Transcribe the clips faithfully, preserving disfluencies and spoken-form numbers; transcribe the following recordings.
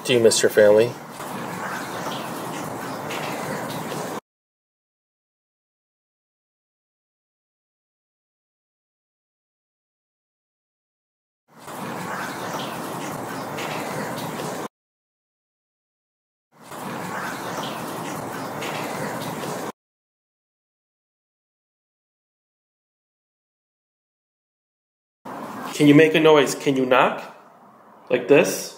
Do you miss your family? Can you make a noise? Can you knock? Like this?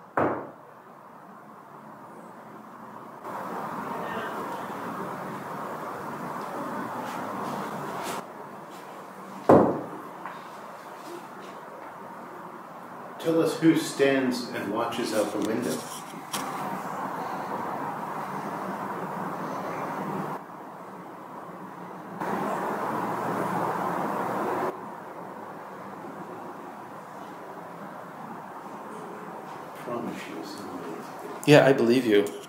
Tell us who stands and watches out the window. I promise you somebody. Yeah, I believe you.